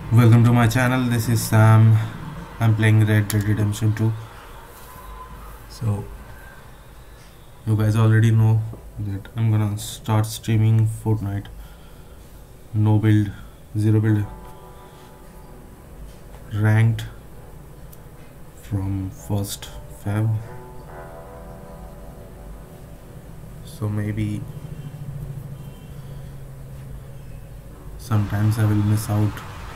Welcome to my channel. This is Sam. I'm playing Red Dead Redemption 2. So you guys already know that I'm gonna start streaming Fortnite. No build, zero build, ranked from 1st Feb. So maybe sometimes I will miss out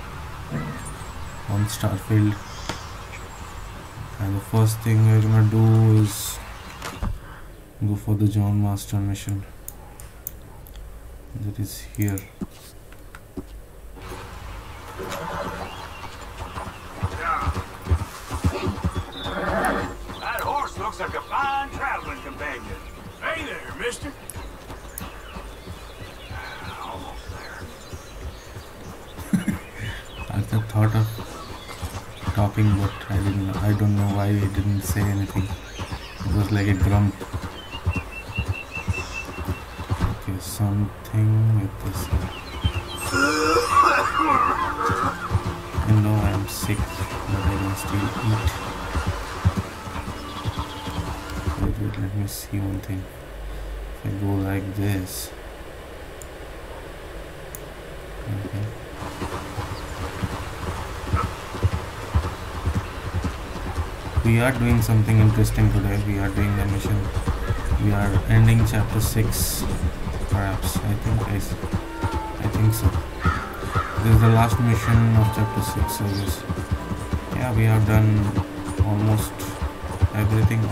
on Starfield, and the first thing we're gonna do is go for the John Marston mission that is here. That horse looks like a fine traveling companion. Hey there, mister. Almost there. I thought of talking, but I don't know why I didn't say anything. It was like a grump. Okay, something with this. I know I'm sick, but I can still eat. Wait, let me see one thing. If I go like this. Okay. We are doing something interesting today. We are doing the mission. We are ending chapter 6, perhaps. I think so. This is the last mission of chapter 6, I guess. Yeah, we have done almost everything.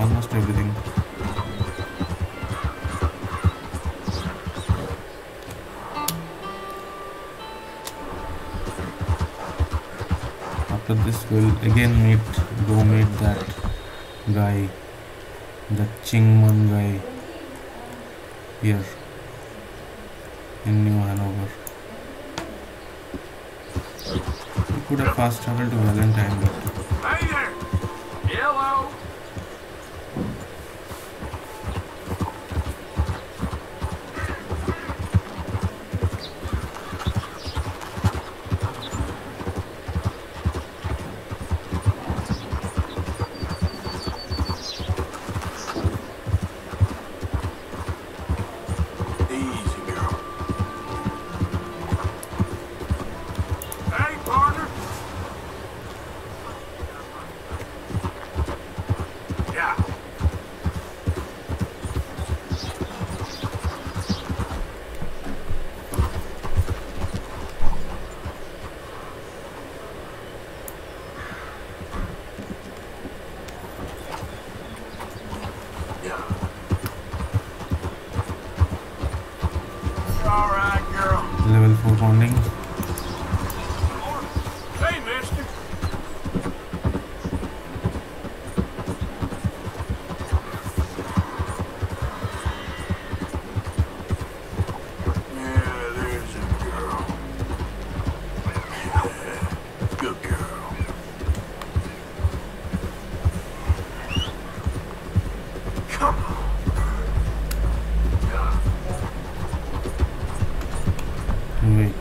After this, we'll again go meet that guy, that Chingman guy here in New Hanover. We could have fast traveled to Valentine, but Hey there. Hello. Easy, girl. Hey, partner. Yeah. Yeah. All right, girl. level 4 bonding. Hey, mister. Yeah, there's a girl. Good girl. Come on. Wait.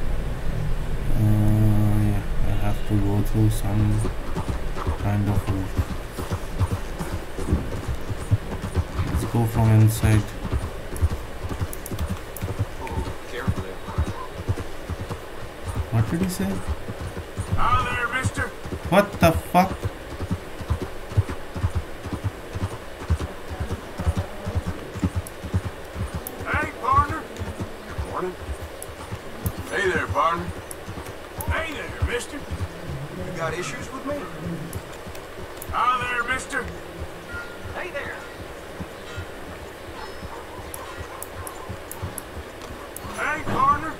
Yeah, I have to go through some kind of route. Let's go from inside. Carefully. What did he say? Hi there, mister. What the fuck? Hey, partner. Morning. Hey there, partner. Hey there, mister. You got issues with me? Hi there, mister. Hey there. Hey, partner.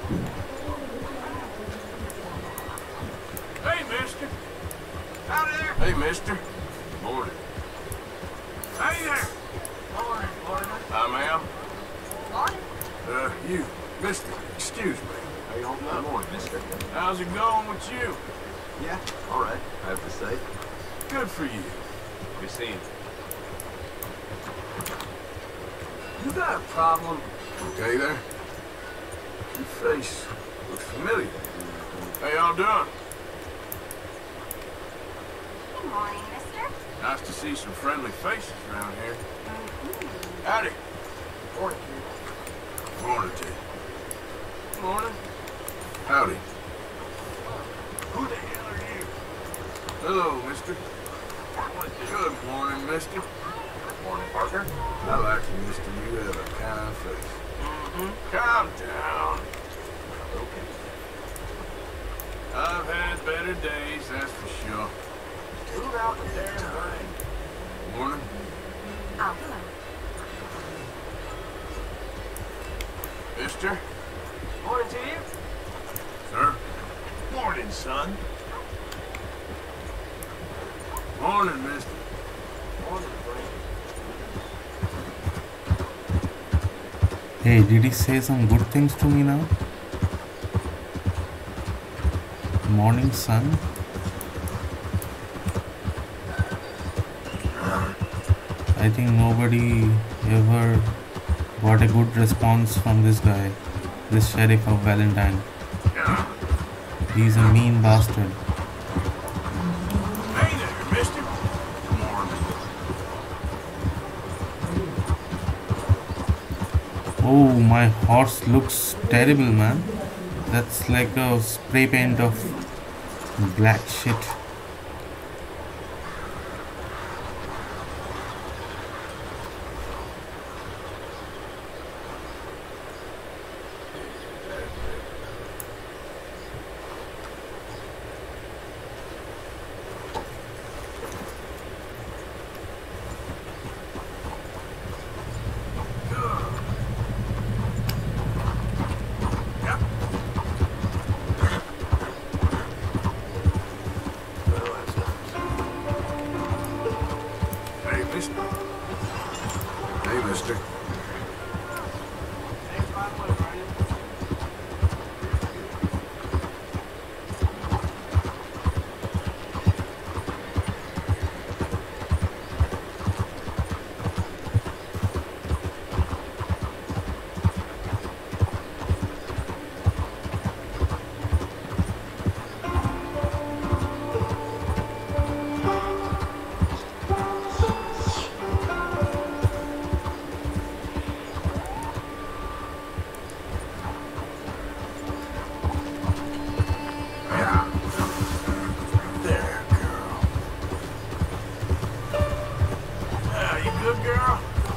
Hey, mister. Howdy there. Hey, mister. Morning. Hey there. Morning, partner. Hi, ma'am. Morning. You, mister, excuse me. Hey, hold on. Morning, mister. How's it going with you? Yeah, all right, I have to say. Good for you. Be seeing. You got a problem? Okay there? Your face looks familiar. How y'all doing? morning, mister. Nice to see some friendly faces around here. Howdy. Morning, Morning to you. Morning. Howdy. Who the hell are you? Hello, mister. Good morning, mister. Morning, partner. I like you, mister. You have a kind face. Calm down. Okay. I've had better days, that's for sure. Tune out the damn rain. Morning. Oh, hello. Mister. Morning to you. Sir. Morning, son. Morning, mister. Morning, Frank. Hey, did he say some good things to me now? Morning, son. I think nobody ever got a good response from this guy, this Sheriff of Valentine. He's a mean bastard. Hey there, mister. Morning. Oh, my horse looks terrible, man. That's like a spray paint of black shit. Hey, mister. Hey, mister. There, girl. You good, girl?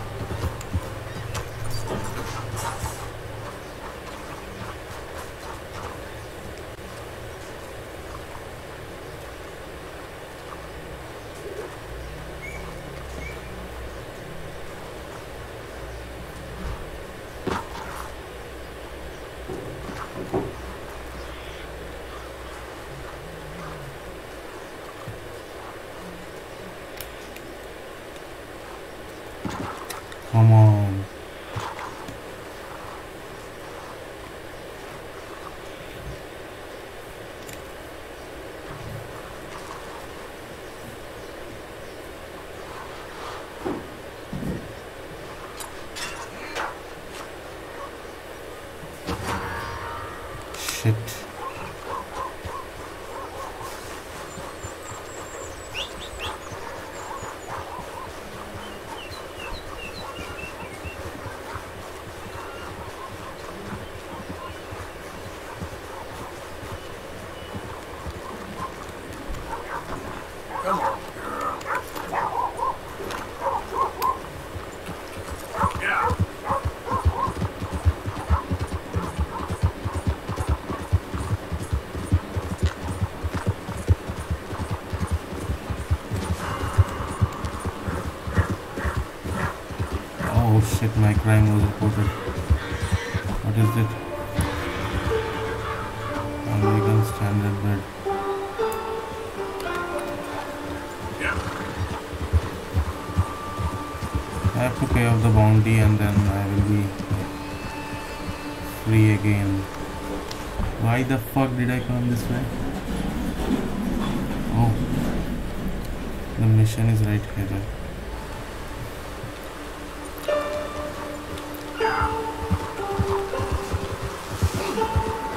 Come on. Shit. Come on, girl. Yeah. Oh shit, my crime was reported. What is it? American Standard Bread. Yeah. I have to pay off the bounty and then I will be free again. Why the fuck did I come this way? Oh, the mission is right here.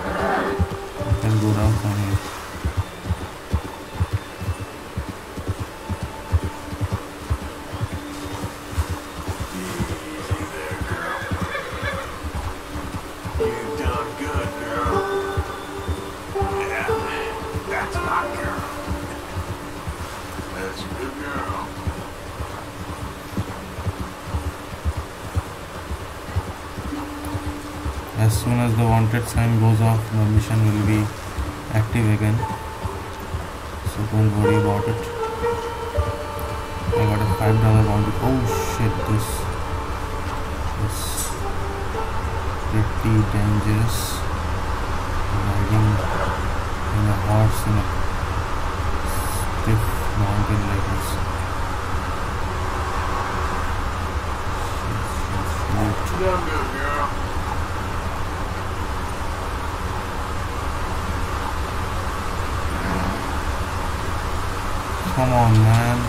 I can go down from here. soon as the wanted sign goes off, the mission will be active again. So don't worry about it. I got a $5 bounty. Oh shit, this is pretty dangerous. Riding in a horse in a stiff mountain like this. You done good, girl. Come on, man.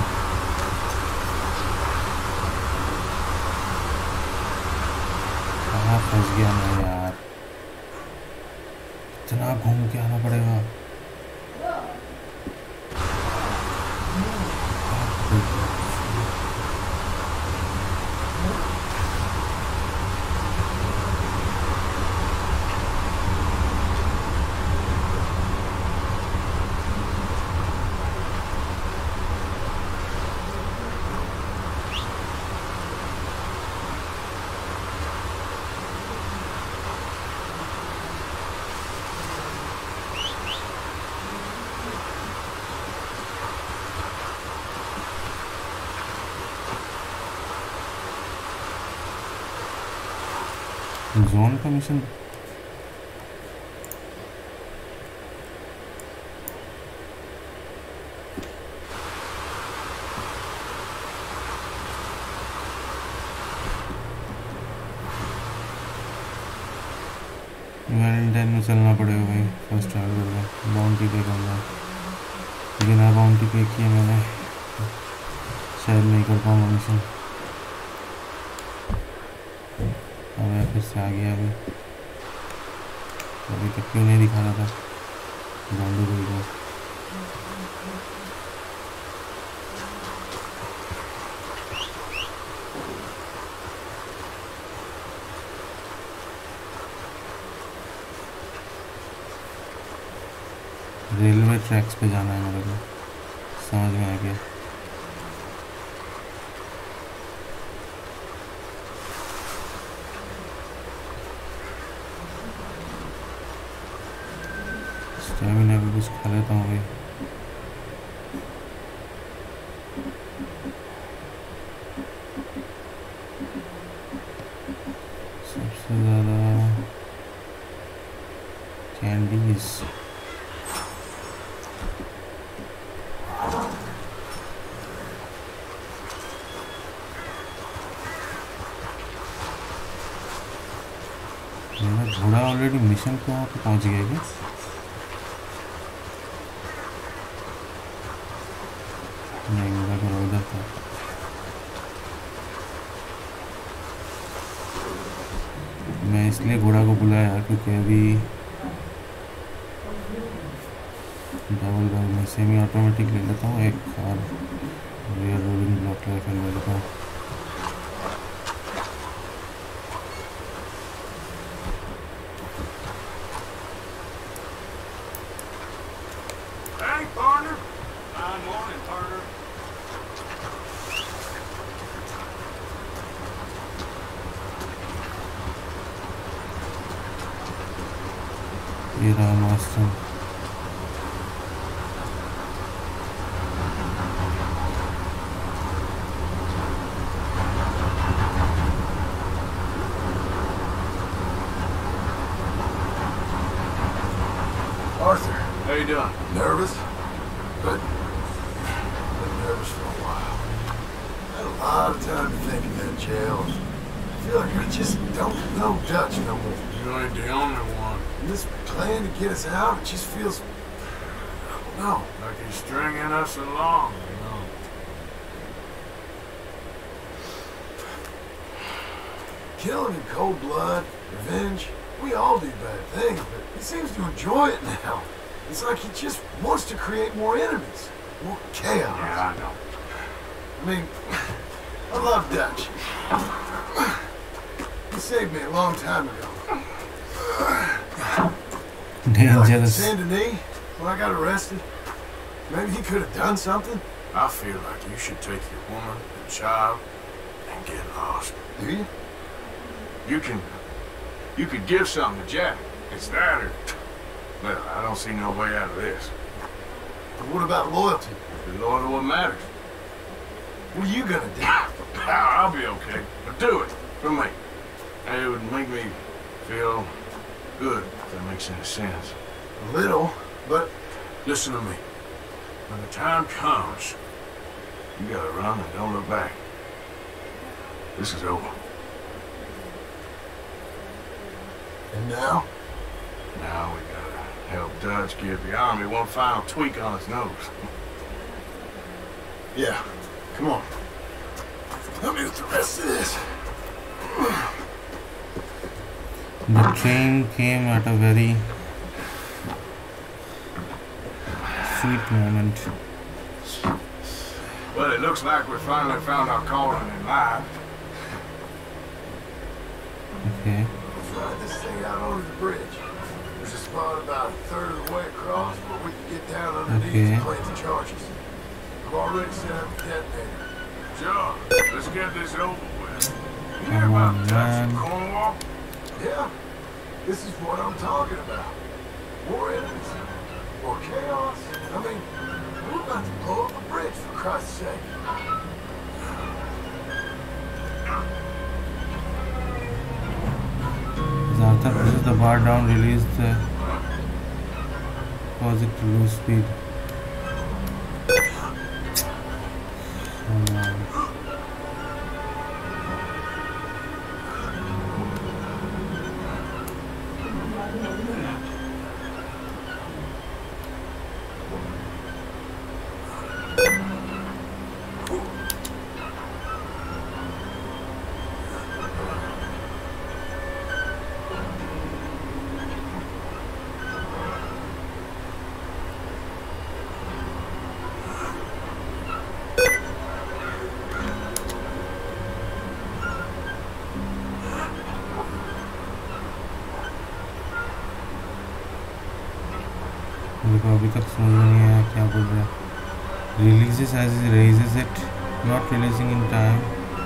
कहाँ फंस गया मैं यार? इतना घूम के आना पड़ेगा. जोन का मिशन वैलेंटाइन में चलना पड़ेगा भाई. फर्स्ट ट्रैवल का बाउंटी पे करना. बिना बाउंटी पे किए मैंने शायद नहीं कर पाऊंगा मिशन. मैं फिर से आ गया. अभी तक क्यों नहीं दिखा रहा था गांडू भाई को. रेलवे ट्रैक्स पे जाना है मेरे को. समझ में आ गया. स्टैमिना भी कुछ खा लेता हूँ भाई. सबसे ज़्यादा कैंडीज. मेरा घोड़ा ऑलरेडी मिशन पे वहाँ पे पहुँच गया क्या? नहीं, मेरा घोड़ा उधर था. मैं इसलिए घोड़ा को बुलाया क्योंकि अभी डबल गन में सेमी ऑटोमेटिक ले लेता हूँ एक और रियर रोलिंग ब्लॉक राइफल ले लेता हूँ. Hey, partner. Fine morning, partner. ये रहा master. Arthur, How you doing? nervous? But been nervous for a while. Had a lot of time to think in that jail. I feel like I just don't know Dutch no more. You ain't the only one. And this plan to get us out, it just feels, I don't know. Like he's stringing us along, you know. Killing in cold blood, revenge, we all do bad things, but he seems to enjoy it now. It's like he just wants to create more enemies, more chaos. Yeah, I know. I mean, I love Dutch. He saved me a long time ago. Like Dangerous. Saint Denis, when I got arrested, maybe he could have done something. I feel like you should take your woman and child and get lost. Do you? You can You could give something to Jack. It's that or... Well, I don't see no way out of this. But what about loyalty? The Lord of what matters. What are you gonna do? I'll be okay. But do it. For me. And it would make me feel good, if that makes any sense. A little, but Listen to me. When the time comes, you gotta run and don't look back. This is over. and now? Now we gotta help Dutch give the army one final tweak on its nose. Yeah. Come on. Help me with the rest of this. The train came at a very sweet moment. Well, it looks like we finally found our calling in life. Okay. Let's ride this thing out onto the bridge. There's a spot about a third of the way across where we can get down underneath and plant the charges. I've already set up the detonator. Sure, let's get this over with. You hear Come about on, Dutch and man. Cornwall? Yeah, this is what I'm talking about. More enemies. More chaos. I mean, we're about to blow up a bridge, for Christ's sake. After pushes the bar down, release the cause it to lose speed. Come on. मेरे को अभी तक समझ में नहीं आया क्या बोल रहा है. Releases as he raises it, not releasing in time.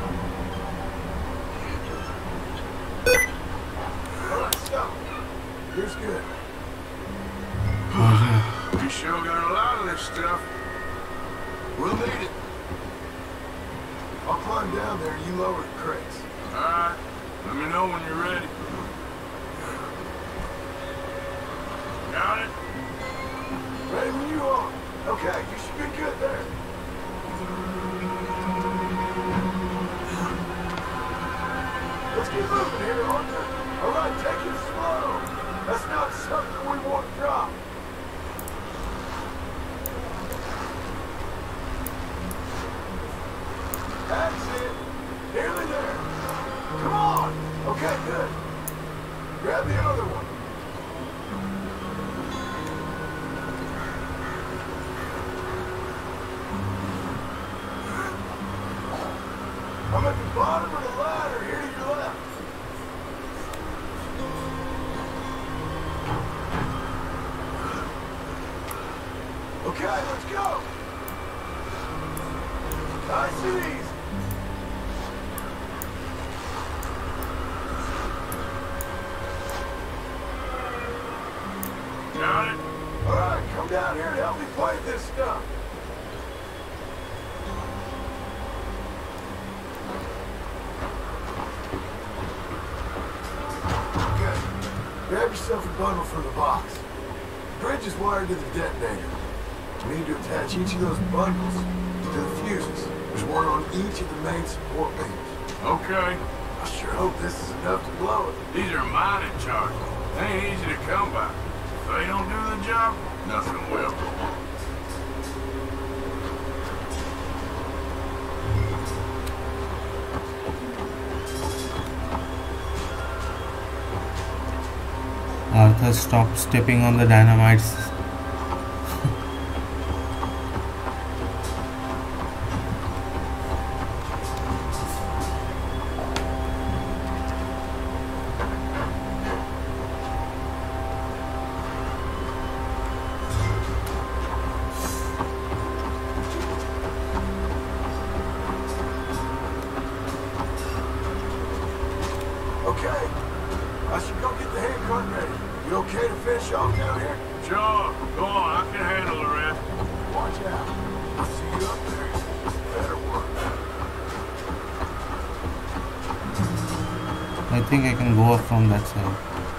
Alright, stop. Here's good. पहुंच गया. You sure got a lot of this stuff. We'll need it. I'll climb down there and you lower the crates. Alright, let me know when you're ready. Got it? Ready when you are. Okay, you should be good there. Let's get moving here, Arthur. All right, take it slow. That's not something we want to drop. That's it. Nearly there. Come on. Okay, good. Grab the other one. I'm at the bottom of the ladder, here to your left. Okay, let's go. Nice and easy. Got it? All right, come down here and help me plate this stuff. Okay, grab yourself a bundle from the box. The bridge is wired to the detonator. We need to attach each of those bundles to the fuses. There's one on each of the main support beams. Okay. I sure hope this is enough to blow it. These are mining charges. They ain't easy to come by. If they don't do the job, nothing will. Arthur stopped stepping on the dynamites. Okay, I should go Go on, I can handle the rest. Watch out. I'll see you up there. Better work. I think I can go up from that side.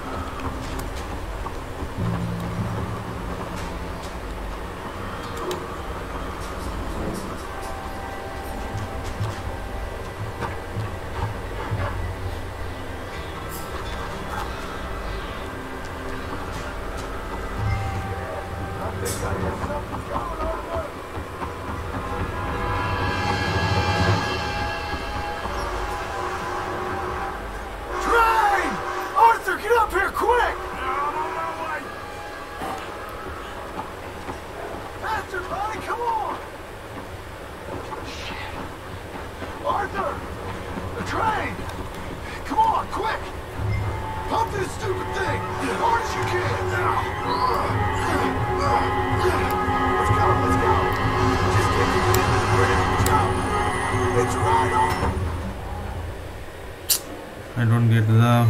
I don't get the...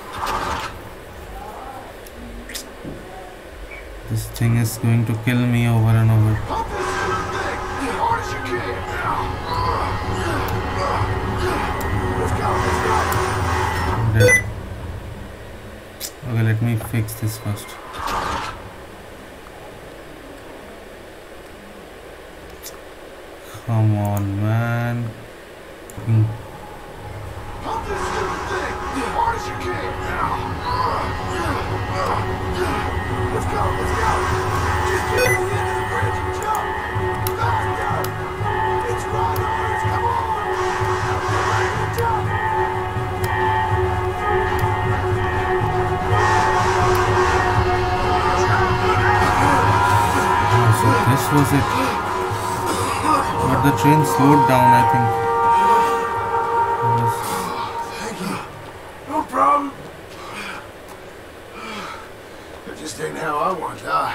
This thing is going to kill me over and over. I'm dead. Okay, let me fix this first. Come on, man. Pump this stupid thing as hard as you can. Let's go, let's go. Just get to the end of the bridge and jump. Faster. It's right on us. Come on. Get ready to jump. Oh, so this was it. But the train slowed down, I think. Thank you. No problem. It just ain't how I want to die.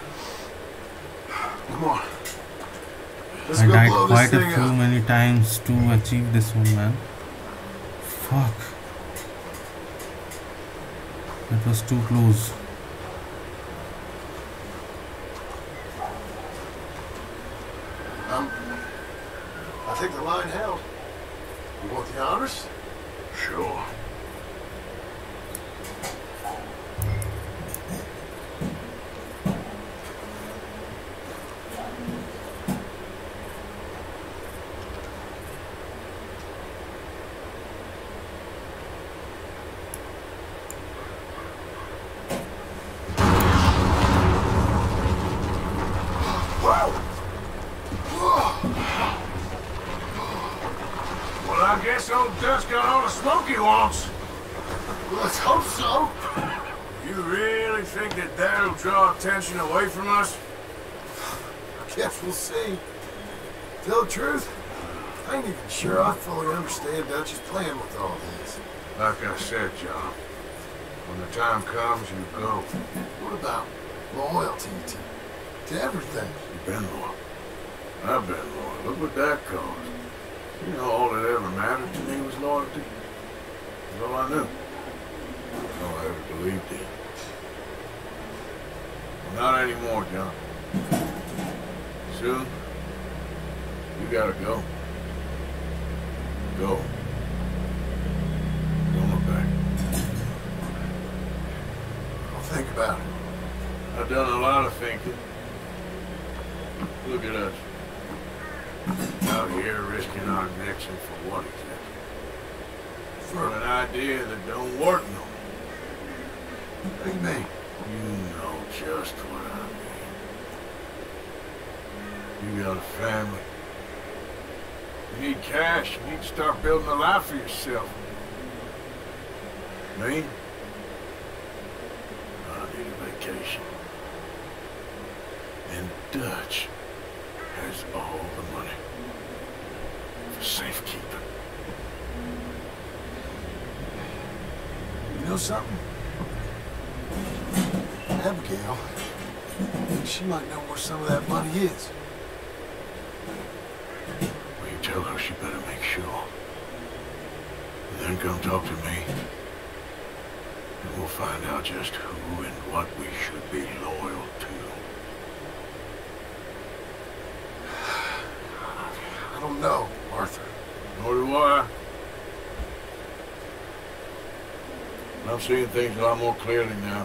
Come on. Let's I go died blow this quite a thing few up. many times to achieve this one, man. Fuck. That was too close. I think the line held. You want the honors? Sure. I guess old Dutch got all the smoke he wants. Let's hope so. You really think that that'll draw attention away from us? Guess we'll see. Tell the truth, I ain't even sure I fully understand Dutch's plan with all this. Like I said, John, when the time comes, you go. What about loyalty to everything? You've been loyal. I've been loyal. Look what that caused. You know, all that ever mattered to me was loyalty. That's all I knew. That's all I ever believed in. Well, not anymore, John. Soon, you gotta go. Go. Don't look back. I'll think about it. I've done a lot of thinking. Look at us. Out here risking our necks, and for what exactly? For an idea that don't work no more. What do you mean? You know just what I mean. You got a family. You need cash. You need to start building a life for yourself. Me? I need a vacation. And Dutch has all the money for safekeeping. You know something? Abigail, I think she might know where some of that money is. Well, you tell her she better make sure. And then come talk to me. And we'll find out just who and what we should be loyal to. know, Arthur. Nor do I. I'm seeing things a lot more clearly now.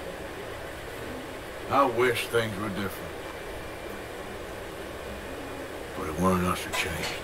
I wish things were different. But it weren't us who changed.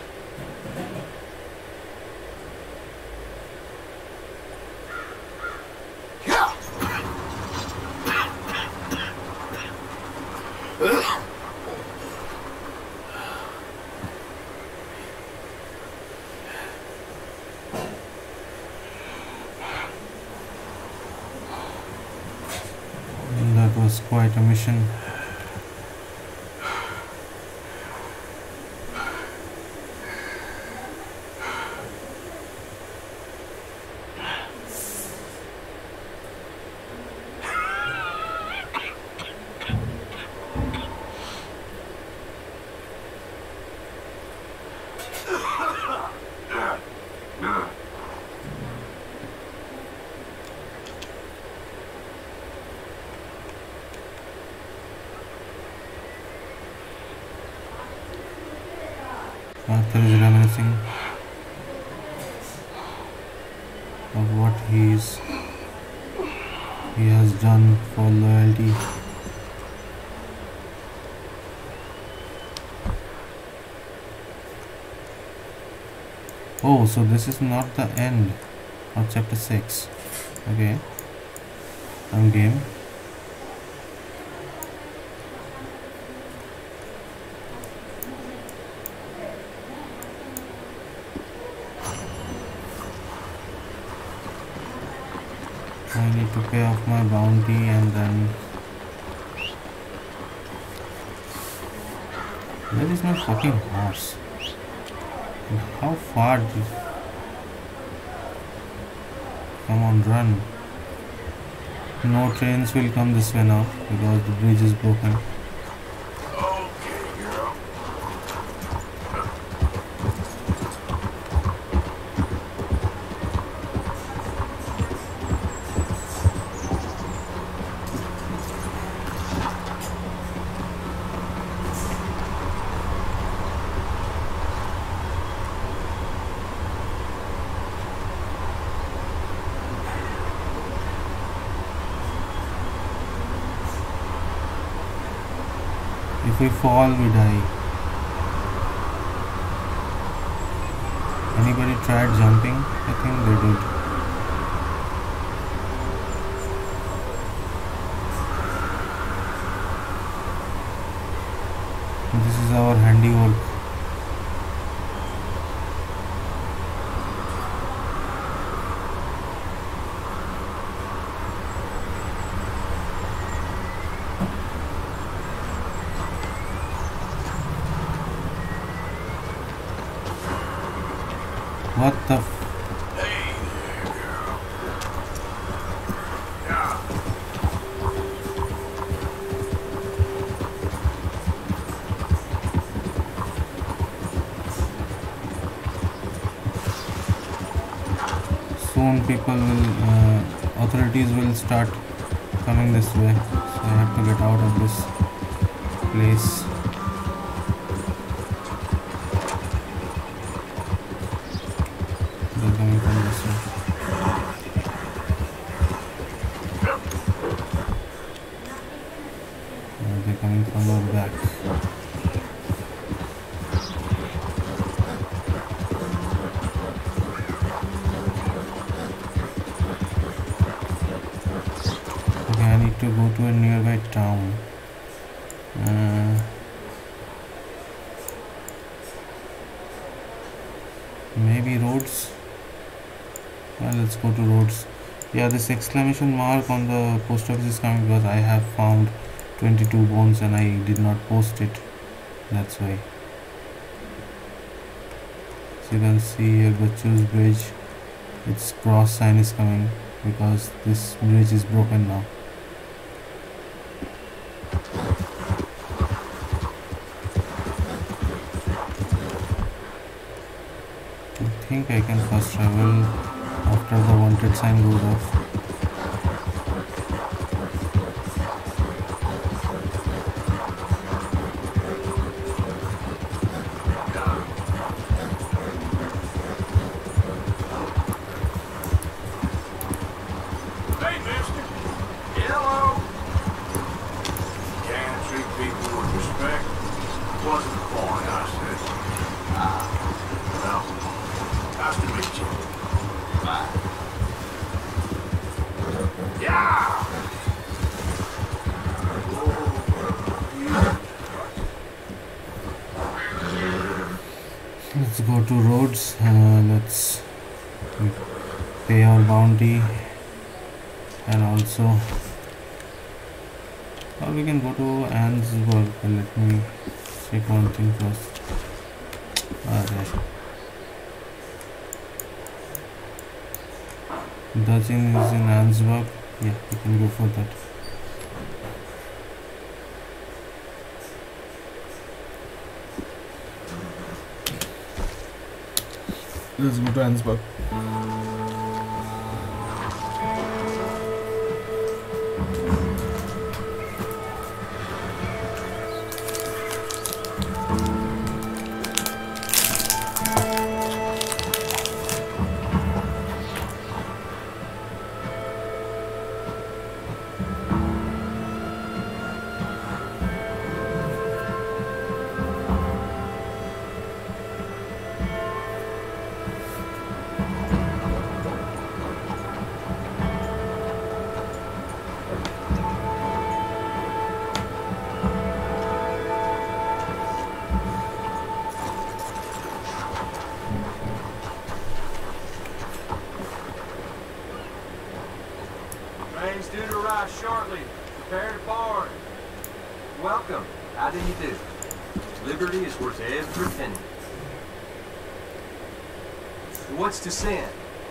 That was quite a mission. Arthur is reminiscing of what he has done for loyalty. Oh, so this is not the end of chapter 6. Okay, I'm game. I need to pay off my bounty and then... Where is my fucking horse? How far did... Come on, run. No trains will come this way now because the bridge is broken. Okay, girl. If we fall, we die. Anybody tried jumping? I think they did. This is our handiwork. What the f... Hey there, girl. Soon people will, authorities will start coming this way. So I have to get out of this place. They're coming from this way. They're coming from the back. Okay, I need to go to a nearby town. Maybe roads. Well, let's go to roads. Yeah, this exclamation mark on the post office is coming because I have found 22 bones and I did not post it. That's why. So you can see here Bachchu's bridge. Its cross sign is coming because this bridge is broken now. I think I can fast travel after the wanted sign goes off. treat people with respect wasn't the point, I said. Well, nice to meet you. Bye. Yeah! Let's go to roads. Let's pay our bounty, and also, or we can go to Ansburg. Let me check one thing first. Alright. Dutch Inn is in Ansburg. Yeah, we can go for that. Let's go to Ansburg. Train's due to arrive shortly. Prepare to board. Welcome. How do you do? Liberty is worth every penny. What's to send?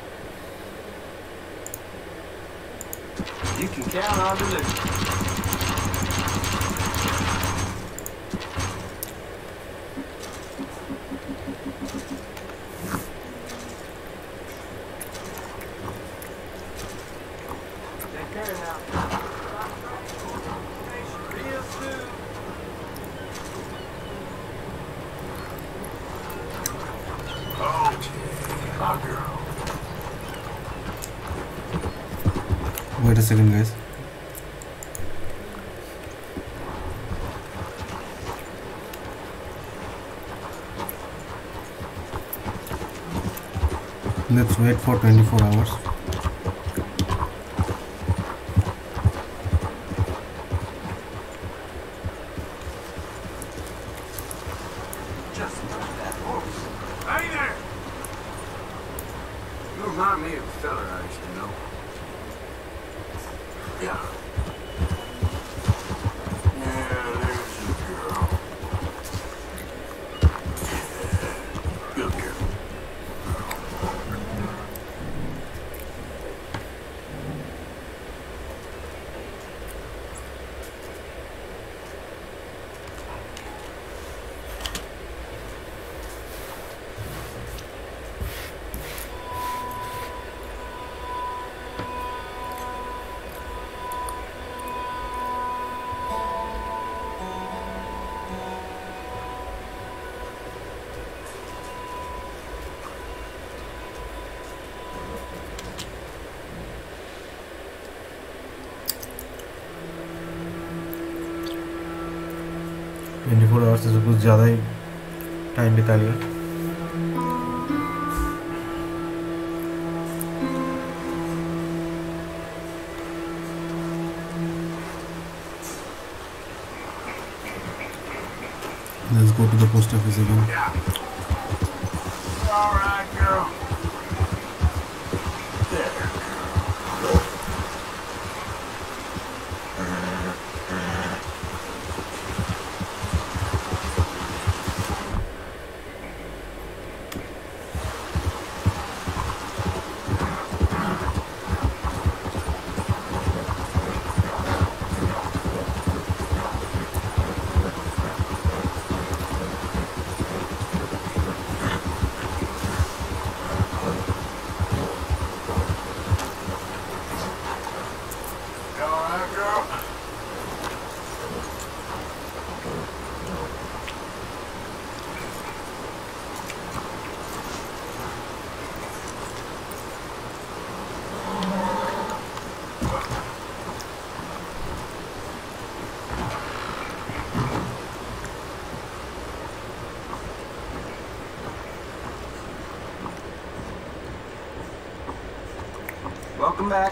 You can count on delivery. Take care now. Real soon. Okay, my girl. Wait a second, guys. Let's wait for 24 hours. Just look at that horse. Hey there! You remind me of a fella I used to know. Yeah. Yeah, there's your girl. Good girl. Hours से कुछ ज़्यादा ही time बिता लिया. Let's go to the post office again. All right, girl. There. Welcome back.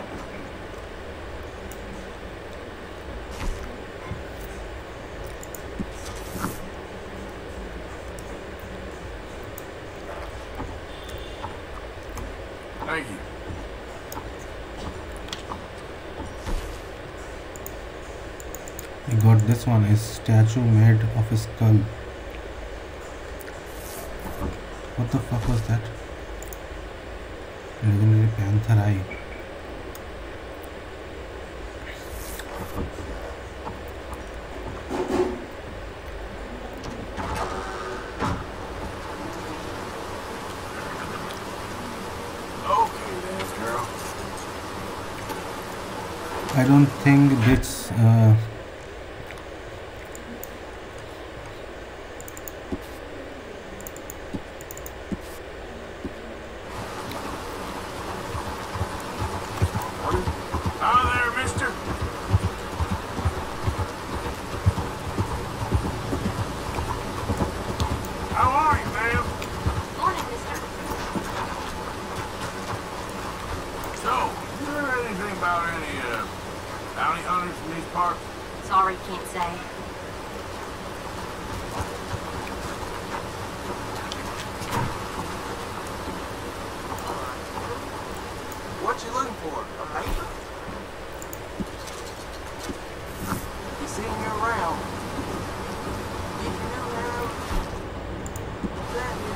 Thank you. I got this one, a statue made of a skull. What the fuck was that? Legendary panther eye. Okay, dance girl. I don't think this Hi there, mister. How are you, ma'am? Morning, mister. So, you heard anything about any, bounty hunters in these parts? Sorry, can't say. What you looking for? A paper? You seen you around. If you know now, let me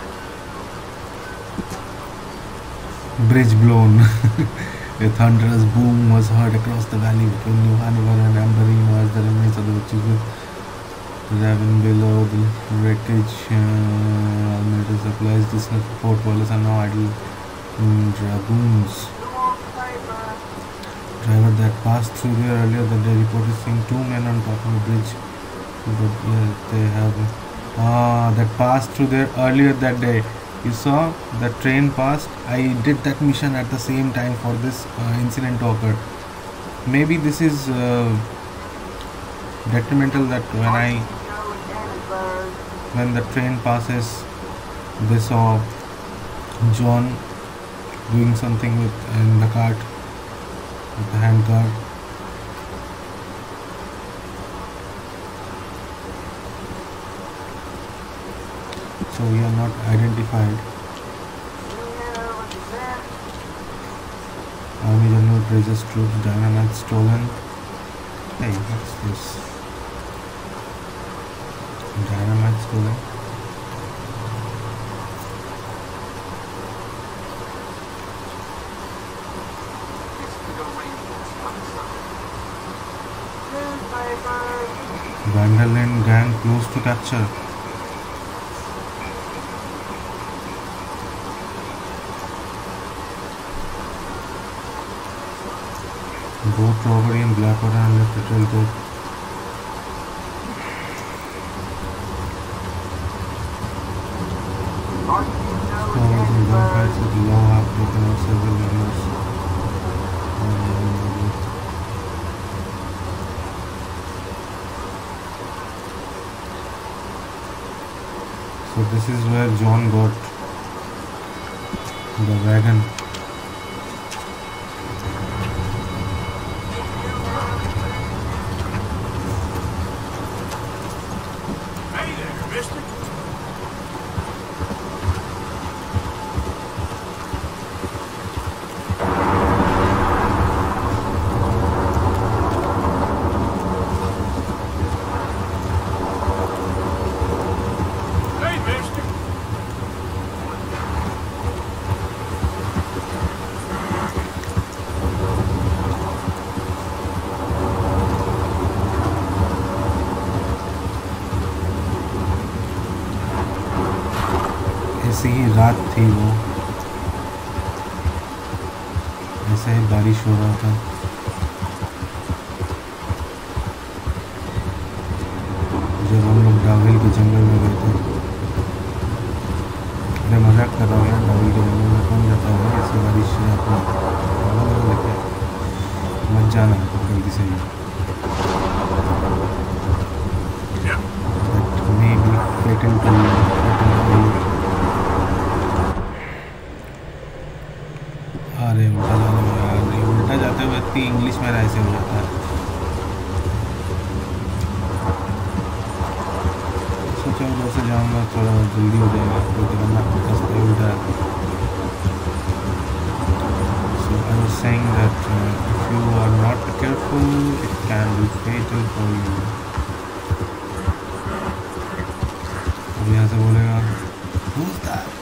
know. bridge blown. A thunderous boom was heard across the valley between New Hanover and Amberino as the remains of the witches were driven below the wreckage. Military supplies, business Fort Wallace are now idle dragoons. Who wants the paper? Driver that passed through there earlier that day reported seeing two men on top of a bridge. But they have that passed through there earlier that day. You saw the train passed. I did that mission at the same time for this incident to occur. Maybe this is detrimental that when the train passes, they saw John doing something with in the cart, with the hand cart. So we are not identified. Army General praises troops, dynamite stolen. Hey, what's this? Dynamite stolen. Vanderland gang close to capture. Boat robbery in Blackwater and left a trail to gunfights with law have taken out several members. So this is where John got the wagon. Hey there, mister. Hey, mister. ऐसी ही रात थी वो, ऐसा ही बारिश हो रहा था। जब हम लोग डाविल के जंगल में गए थे। मैं मजाक कर रहा हूँ यार, डाविल के जंगल में कौन जाता है ऐसी बारिश से अपना लेके मत जाना गलती से ही। That may be fatal to you. अरे उल्टा जाने में यार मेरा ऐसे हो जाता है। सोचा उधर से जाऊँगा थोड़ा जल्दी हो जाएगा, क्योंकि रास्ता उल्टा है। So I was saying that if you are not careful, it can be fatal for you. अब यहाँ से बोलेगा Who's that?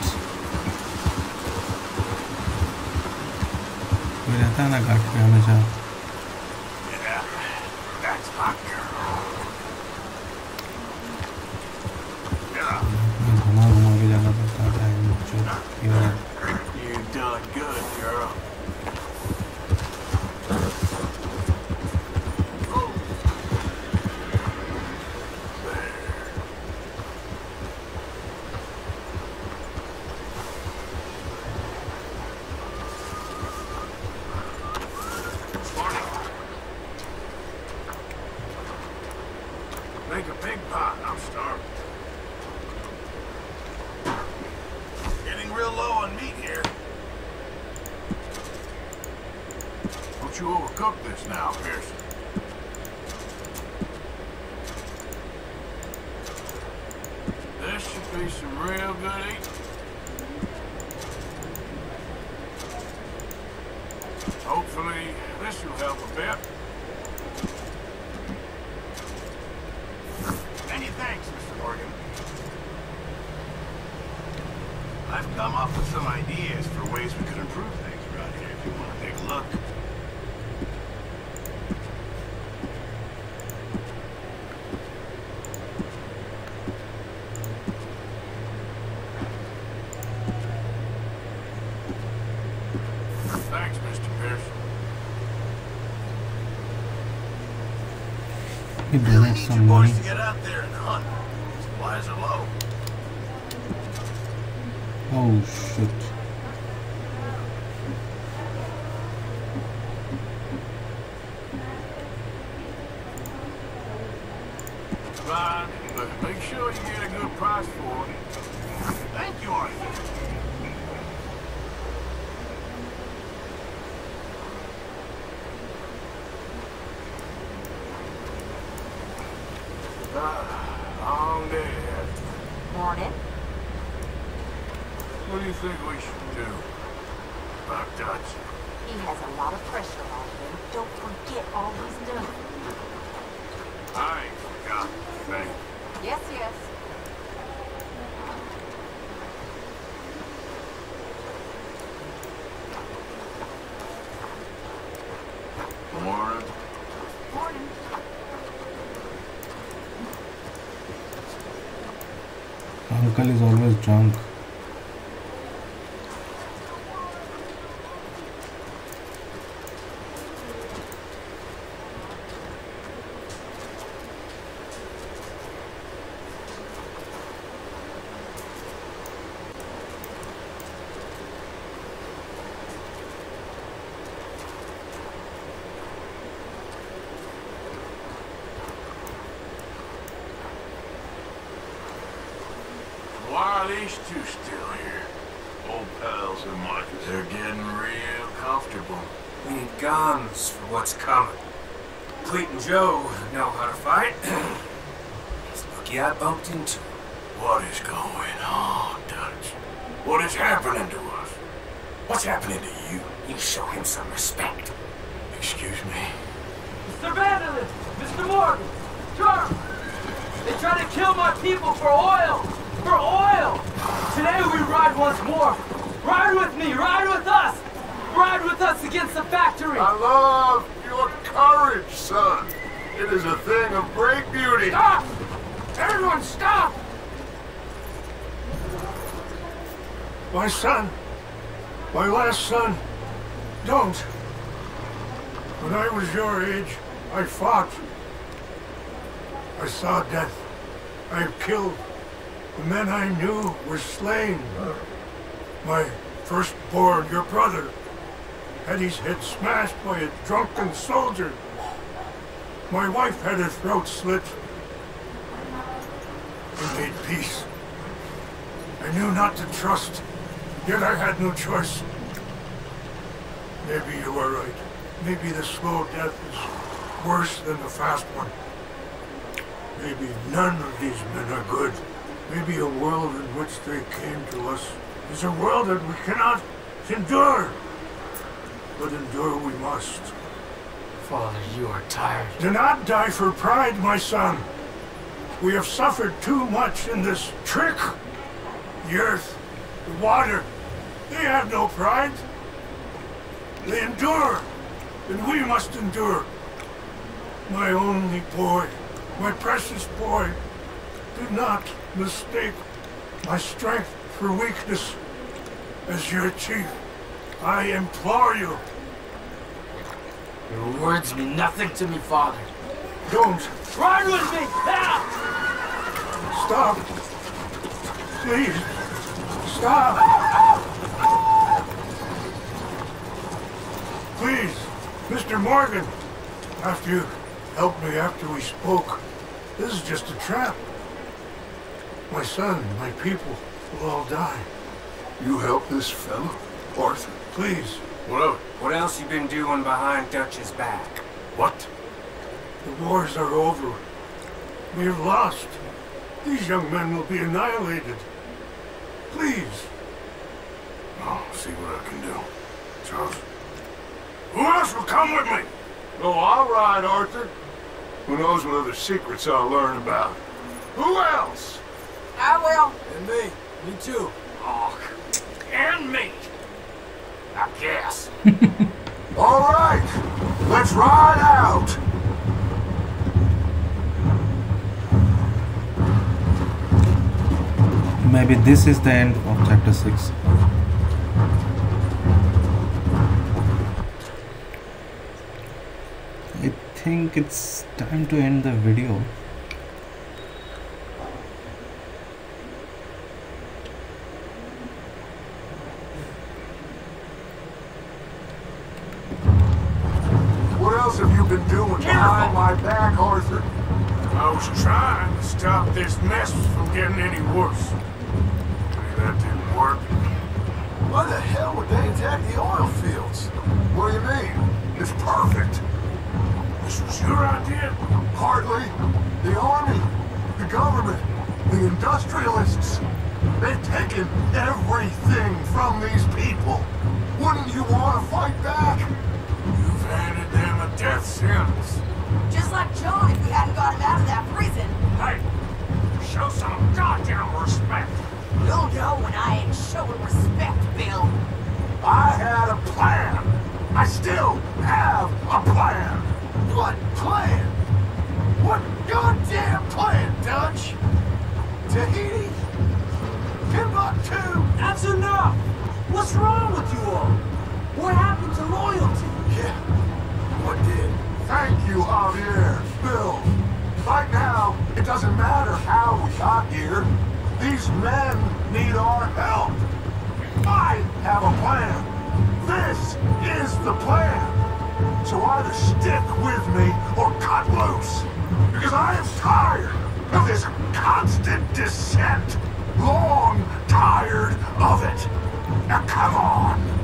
कोई रहता है ना घाट पे हमेशा। Yeah, that's my girl. घुमा घुमा के जाना पड़ता है टाइम जो यार। You done good, girl. Make a big pot. I'm starving. Getting real low on meat here. Don't you overcook this now, Pearson. This should be some real good eating. Hopefully, this will help a bit. Many thanks, Mr. Morgan. I've come up with some ideas for ways we could improve things around here if you want to take a look. Thanks, Mr. Pearson. He Really donates need some you boys money. to get out there and hunt. Supplies are low. Oh shit. Fine, but make sure you get a good price for it. Thank you, Arthur. Long day ahead. Morning. What do you think we should do about Dutch? He has a lot of pressure on him. Don't forget all he's done. I ain't forgot a thing. Yes, yes. Morning. Morning. Uncle is always drunk. Why are these two still here? Old pals of mine. They're getting real comfortable. We need guns for what's coming. Cleet and Joe know how to fight. It's lucky I bumped into him. What is going on, Dutch? What is happening to us? What's happening to you? You show him some respect. Excuse me? Mr. Vanderlyn! Mr. Morgan! Charles! They try to kill my people for oil! For oil! Today we ride once more! Ride with me! Ride with us! Ride with us against the factory! I love your courage, son. It is a thing of great beauty. Stop! Everyone stop! My son, my last son, don't. When I was your age, I fought. I saw death. I killed. The men I knew were slain. My firstborn, your brother, had his head smashed by a drunken soldier. My wife had her throat slit. We made peace. I knew not to trust, yet I had no choice. Maybe you are right. Maybe the slow death is worse than the fast one. Maybe none of these men are good. Maybe a world in which they came to us is a world that we cannot endure. But endure we must. Father, you are tired. Do not die for pride, my son. We have suffered too much in this trick. The earth, the water, they have no pride. They endure, and we must endure. My only boy, my precious boy, do not mistake my strength for weakness. As your chief, I implore you. Your words mean nothing to me, Father. Don't. Ride with me! Now! Stop. Please. Stop. Please, Mr. Morgan. After you helped me after we spoke, this is just a trap. My son, my people will all die. You help this fellow, Arthur? Please. What of it? What else you been doing behind Dutch's back? What? The wars are over. We have lost. These young men will be annihilated. Please. I'll see what I can do. Charles? Who else will come with me? No, I'll ride, Arthur. Who knows what other secrets I'll learn about? Who else? I will. And me. Me too. Oh, and me. I guess. All right. Let's ride out. Maybe this is the end of chapter 6. I think it's time to end the video. What else have you been doing behind my back, Arthur? I was trying to stop this mess from getting any worse. Maybe that didn't work. Why the hell would they attack the oil fields? What do you mean? It's perfect. This was your idea? Hardly. The army, the government, the industrialists. They've taken everything from these people. Wouldn't you want to fight back? You've handed them a death sentence. Just like John if we hadn't got him out of that prison. Hey, show some goddamn respect. You'll know when I ain't showing respect, Bill. I had a plan. I still have a plan. What plan? What goddamn plan, Dutch? Tahiti? Timbuktu? That's enough! What's wrong with you all? What happened to loyalty? Yeah. What did? Thank you, Javier. Bill. Right now, it doesn't matter how we got here. These men need our help. I have a plan. This is the plan. So either stick with me or cut loose. Because I am tired of this constant descent. Long tired of it. Now come on.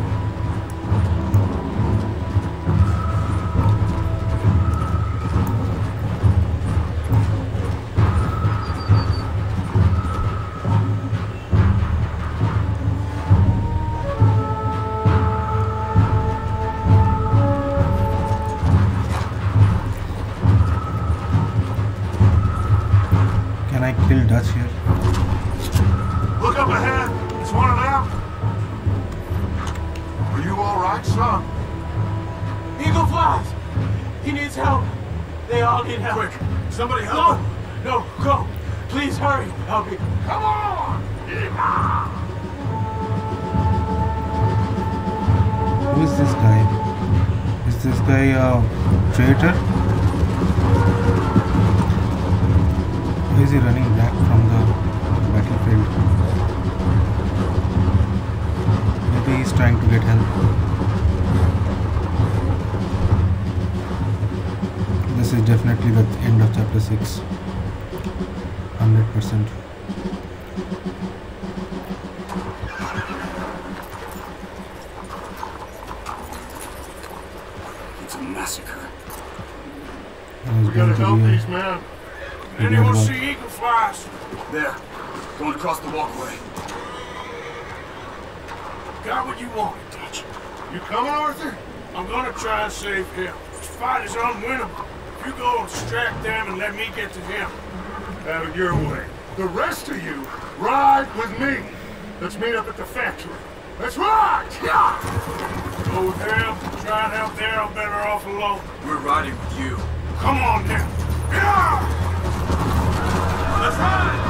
Can I kill Dutch here? Look up ahead. It's one of them. Are you all right, son? Eagle flies! He needs help. They all need help. Quick, somebody help him. No, go. Please hurry. Help me. Come on! Yeehaw! Who is this guy? Is this guy a traitor? Why is he running back from the battlefield? Maybe he's trying to get help. This is definitely the end of chapter 6. 100%. help these men. Anyone see eagle flies? There. Going across the walkway. Got what you wanted, Dutch. You coming, Arthur? I'm gonna try and save him. This fight is unwinnable. You go and distract them and let me get to him. Out of your way. The rest of you, ride with me. Let's meet up at the factory. Let's ride! Yeah! Go with him. Try and help there. I'm better off alone. We're riding with you. Come on now. Yeah! Let's ride!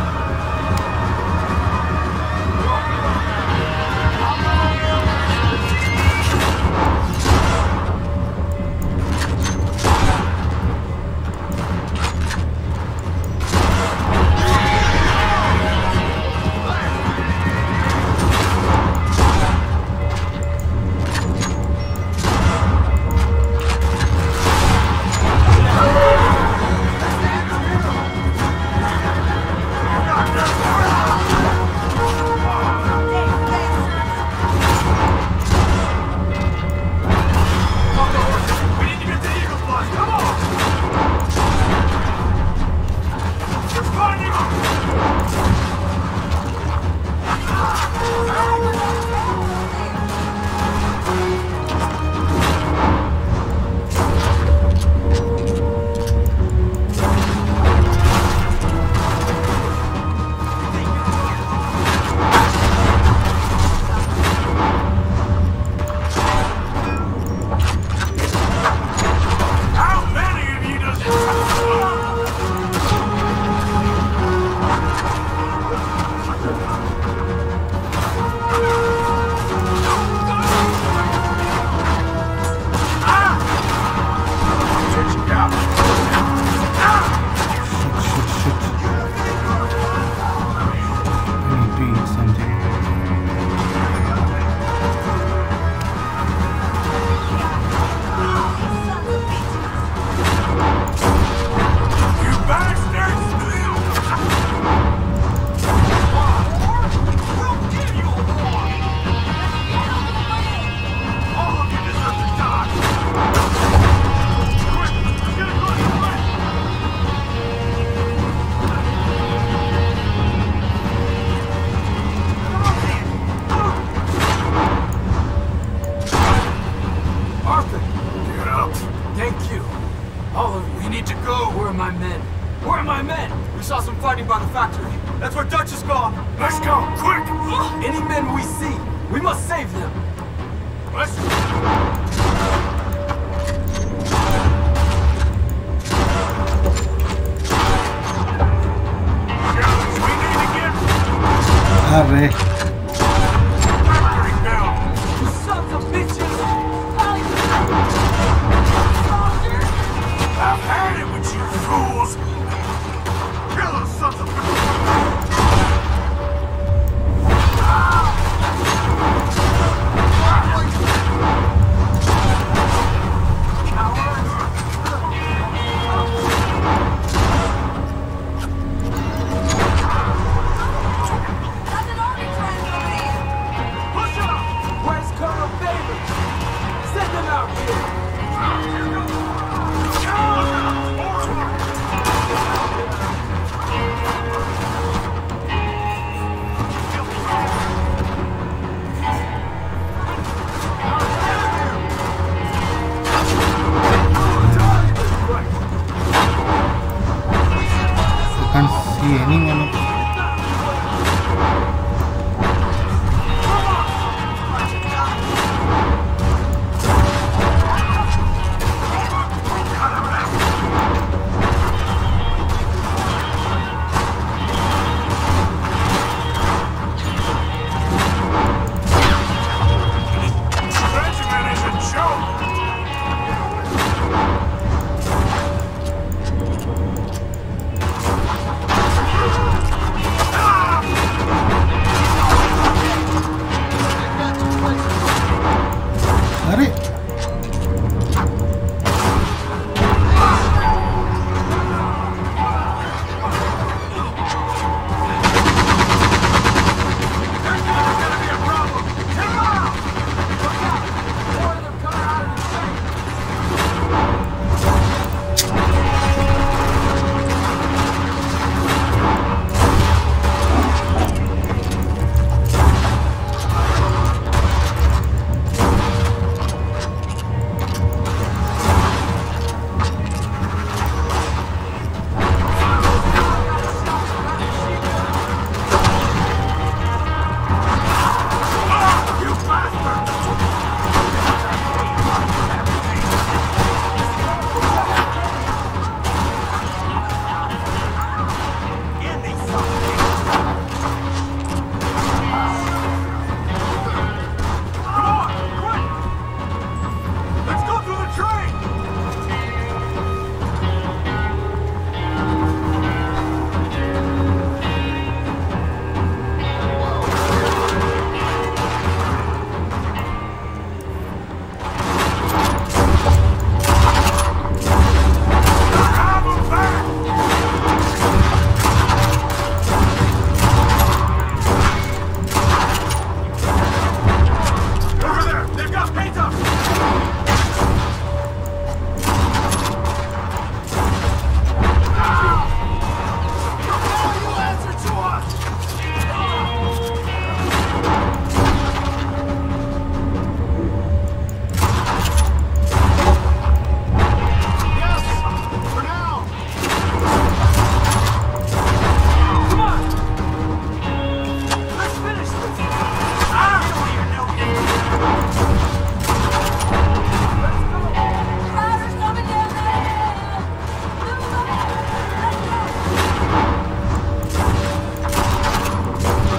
Arre.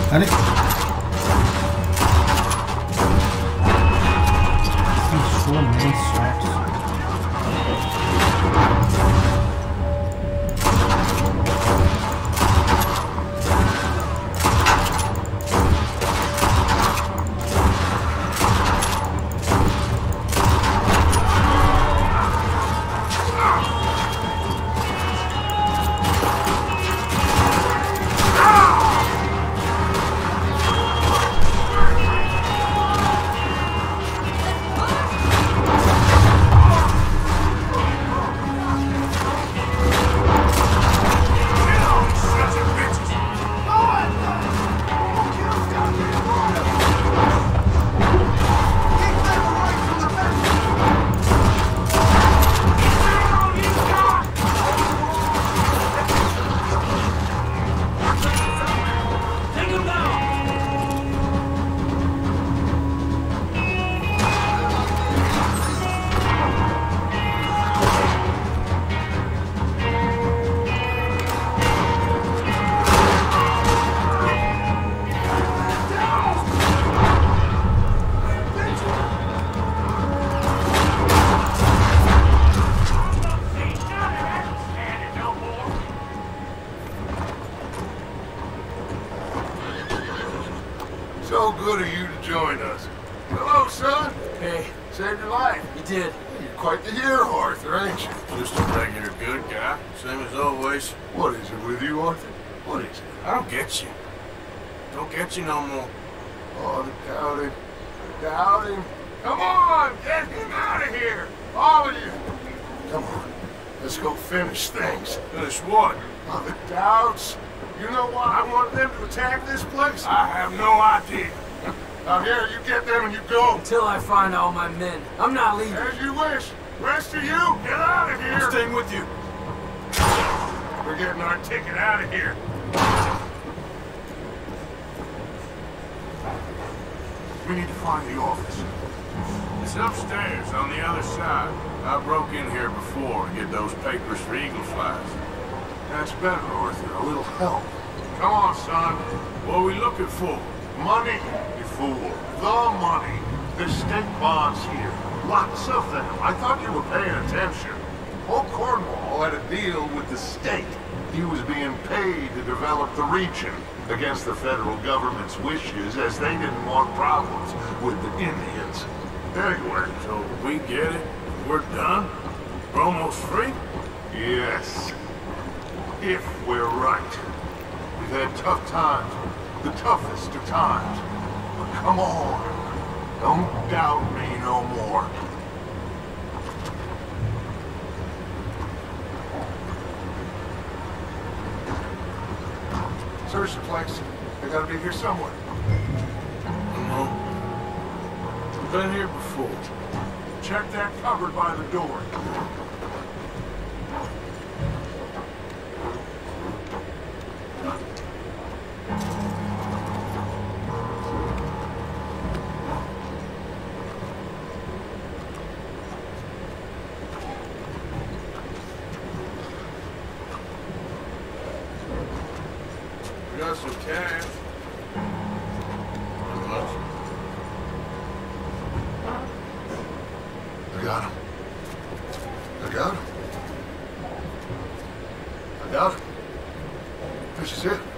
अरे so many shots. So good of you to join us. Hello, son. Hey, Saved your life. you did. You're quite the hero, Arthur, ain't you? Just a regular good guy, same as always. What is it with you, Arthur? What is it? I don't get you. Don't get you no more. Oh, the doubting. Doubting. Come on, get him out of here. All of you. Come on. Let's go finish things. Finish what? Oh, the doubts. You know why I wanted them to attack this place? I have no idea. Now here, you get them and you go. Until I find all my men. I'm not leaving. As you wish. Rest of you, get out of here. I'm staying with you. We're getting our ticket out of here. We need to find the office. It's upstairs on the other side. I broke in here before to get those papers for Eagle Flies. That's better, Arthur. A little help. Come on, son. What are we looking for? Money, you fool. The money. There's state bonds here. Lots of them. I thought you were paying attention. Old Cornwall had a deal with the state. He was being paid to develop the region against the federal government's wishes, as they didn't want problems with the Indians. Anyway, So we get it. We're done. We're almost free. yes. If we're right. We've had tough times. The toughest of times. But come on. Don't doubt me no more. Search the place. They gotta be here somewhere. No. We've been here before. Check that cupboard by the door. We got some cash. Not much. I got him. I got him. I got him. This is it.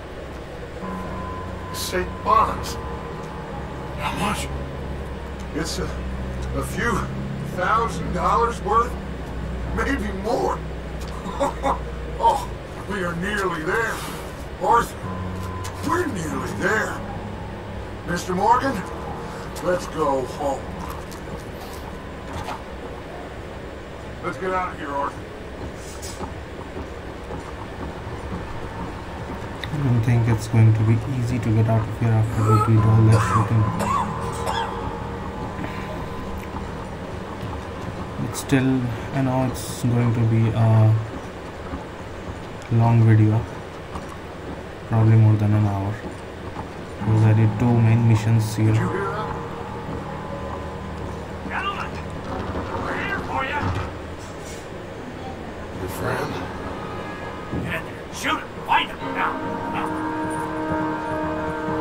State bonds. How much? It's a few $1,000s worth, maybe more. Oh, we are nearly there. Arthur, we're nearly there. Mr. Morgan, let's go home. Let's get out of here, Arthur. I don't think it's going to be easy to get out of here after we did all that shooting. But still, I know it's going to be a long video, probably more than an hour, because I did 2 main missions Did you here. hear that? Gentlemen, we're here for you. Your friend? Get in there. Shoot him. Find him. Now.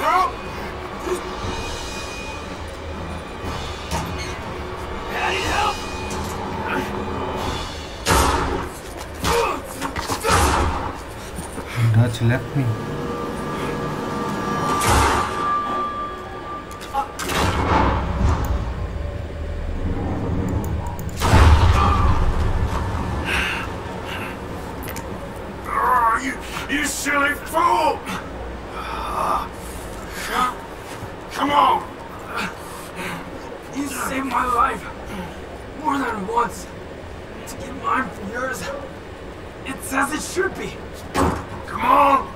help? I need help! Dutch left me. You silly fool! Come on! You saved my life more than once. To get mine from yours, it's as it should be. Come on!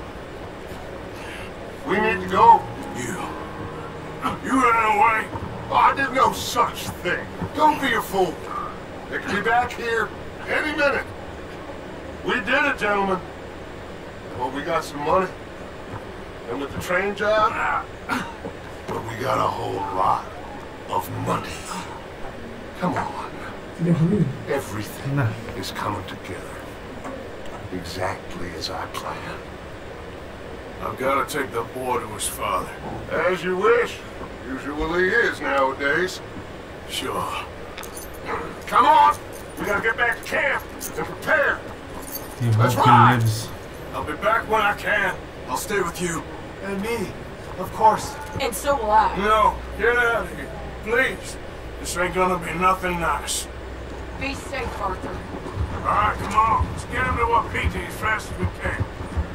We need to go. You ran away? Oh, I did no such thing. Don't be a fool. They could be back here any minute. We did it, gentlemen. Well, we got some money. And with the train job, but we got a whole lot of money. Come on. Everything is coming together. Exactly as I planned. I've got to take the boy to his father. As you wish. Usually is nowadays. Sure. Come on! We gotta get back to camp and prepare. He Let's hope he ride. lives. I'll be back when I can. I'll stay with you. And me, of course. And so will I. No, get out of here. Please. This ain't gonna be nothing nice. Be safe, Arthur. All right, come on. Let's get him to Wapiti as fast as we can.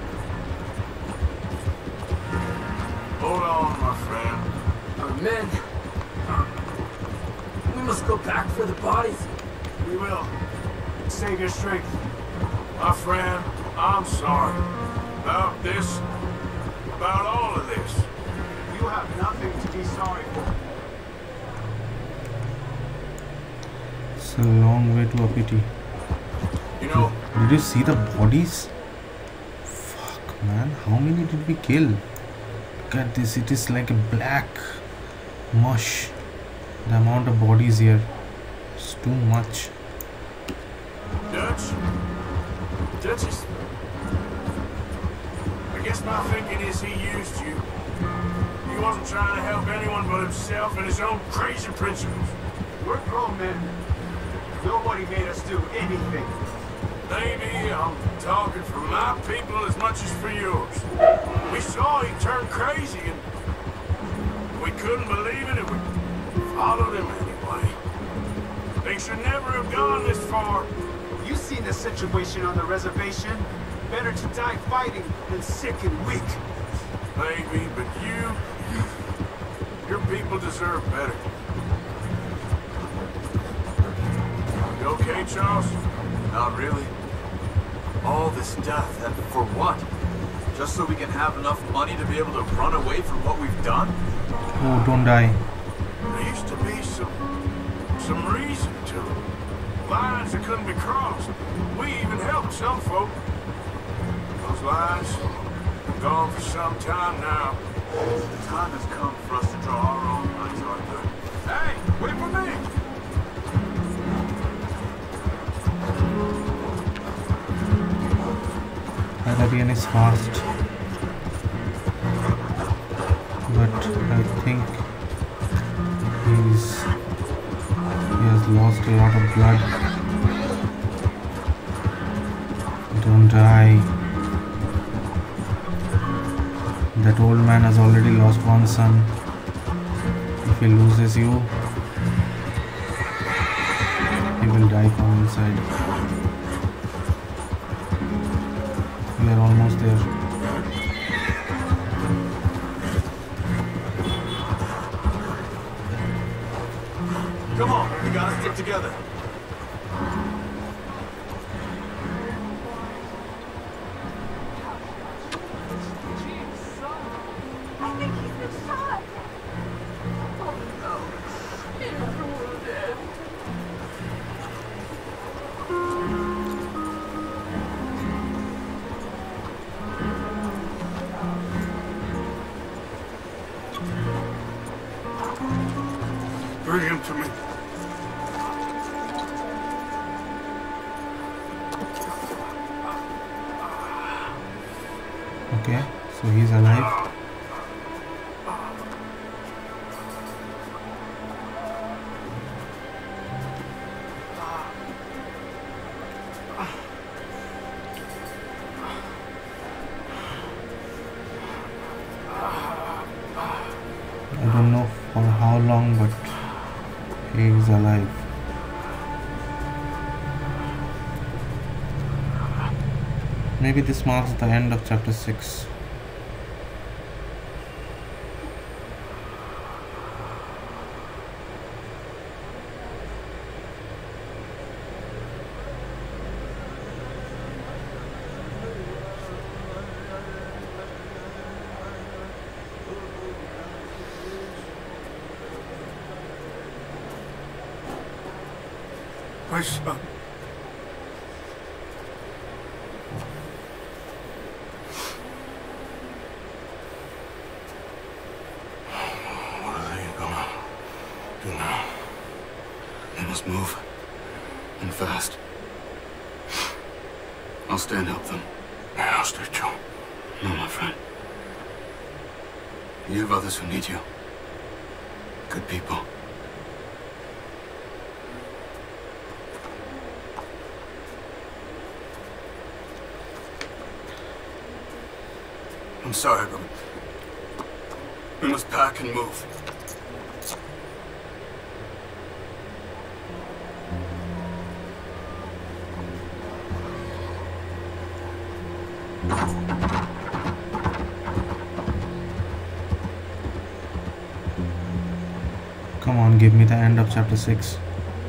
Hold on, my friend. Our men. We must go back for the bodies. We will. Save your strength. My friend, I'm sorry. About this. About all of this. You have nothing to be sorry for. It's a long way to Wapiti. You know, Did you see the bodies? Fuck, man. How many did we kill? Look at this. It is like a black mush. The amount of bodies here. It's too much. Dutch is... I guess my thinking is he used you. He wasn't trying to help anyone but himself and his own crazy principles. We're grown men. Nobody made us do anything. Maybe I'm talking for my people as much as for yours. We saw he turned crazy and we couldn't believe it and we followed him anyway. Things should never have gone this far. You seen the situation on the reservation? Better to die fighting than sick and weak. Maybe, but your people deserve better. You okay, Charles? Not really. All this death, and for what? Just so we can have enough money to be able to run away from what we've done? Oh, don't die. There used to be some reason to it. Lines that couldn't be crossed. We even helped some folk. Those lines are gone for some time now. The time has come for us to draw our own lines, Arthur. Hey, wait for me! Arabian is fast, but I think he has lost a lot of blood. Don't die. That old man has already lost one son. If he loses you, he will die from inside. We are almost there. Come on, we gotta stick together. I think he's been shot. Oh no. Everyone's dead. Bring him to me. Okay, so he's alive. I don't know for how long, but he is alive. Maybe this marks the end of chapter 6. My son. What are they gonna do now? They must move. And fast. I'll stay and help them. Yeah, I'll stay too. No, my friend. You have others who need you. Good people. I'm sorry, but we must pack and move. Come on, give me the end of chapter 6.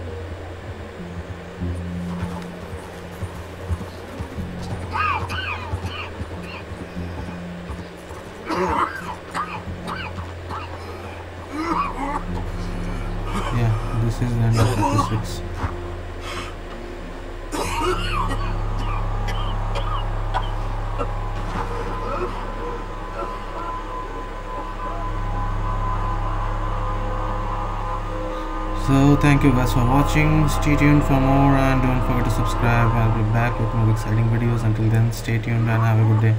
Yeah, this is the end of chapter 6. So thank you guys for watching. Stay tuned for more and don't forget to subscribe. I'll be back with more exciting videos. Until then, stay tuned and have a good day.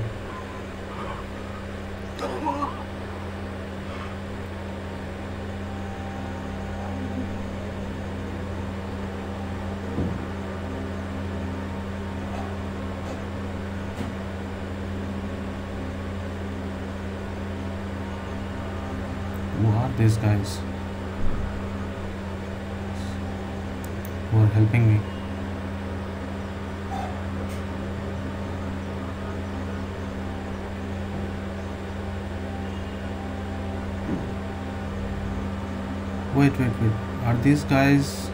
Who are these guys who are helping me? Wait. Are these guys?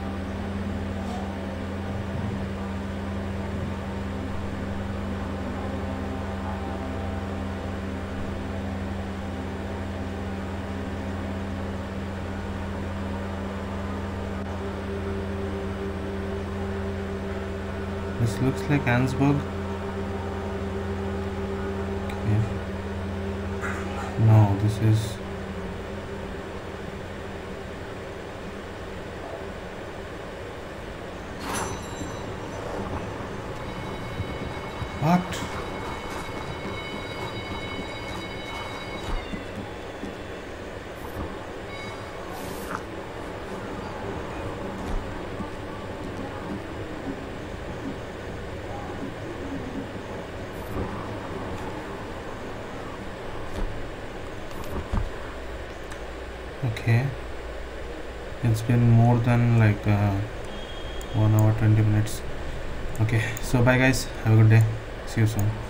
This looks like Ansburg. Okay. No, this is... What? Okay, it's been more than like 1 hour 20 minutes. Okay, so bye guys, have a good day, see you soon.